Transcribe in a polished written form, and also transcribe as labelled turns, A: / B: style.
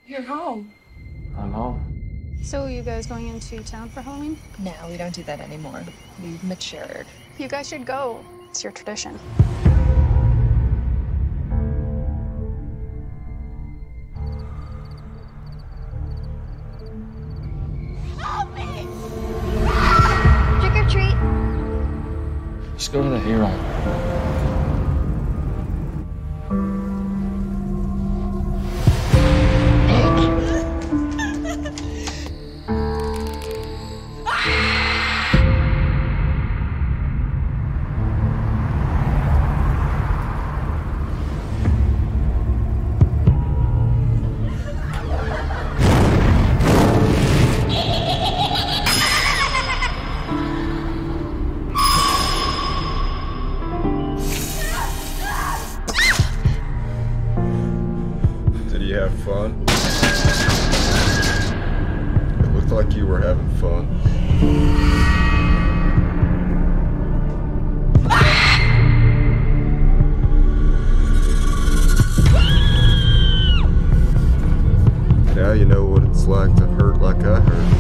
A: You're home.
B: I'm home.
C: So are you guys going into town for Halloween?
A: No, we don't do that anymore. We've matured.
C: You guys should go. It's your tradition.
D: Help me! Trick or treat.
B: Let's go to the Hayride.
E: Did you have fun? It looked like you were having fun. Now you know what it's like to hurt like I hurt.